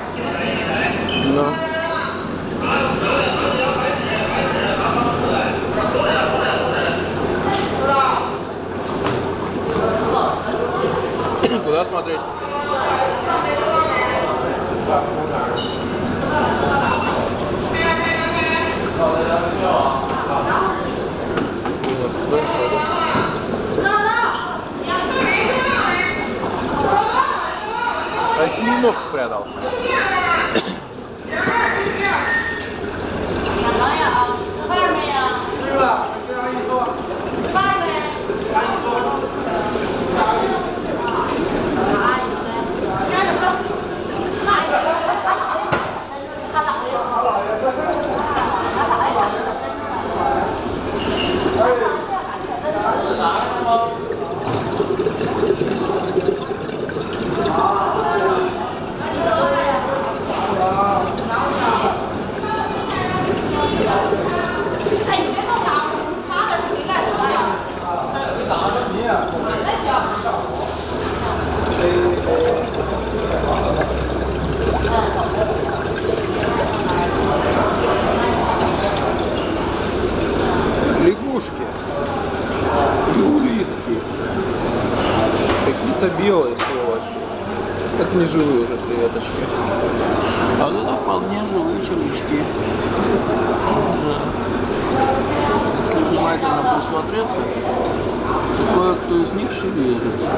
Да. Куда смотреть? Осьминог спрятал. Лягушки и улитки. Какие-то белые сволочи. Это не живые уже креветочки. А вот это вполне живые червячки. Если внимательно присмотреться, то кое-кто из них шевелится.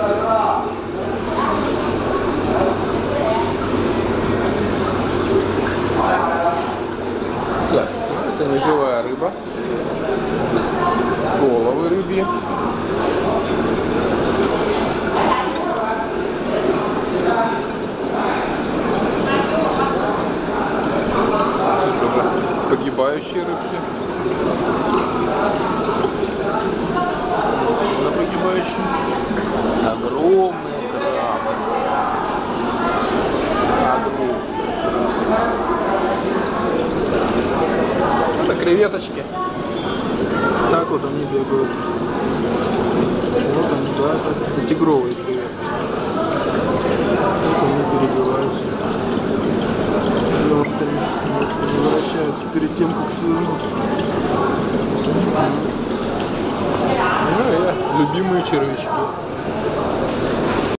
Так, это не живая рыба. Головы рыбьи. Погибающие рыбки. На погибающие. Огромные крабы. Это креветочки. Так вот они бегают. Вот они, да, это тигровые креветки. Вот они перебиваются. Ножками возвращаются перед тем, как свернуться. Ну и любимые червячки.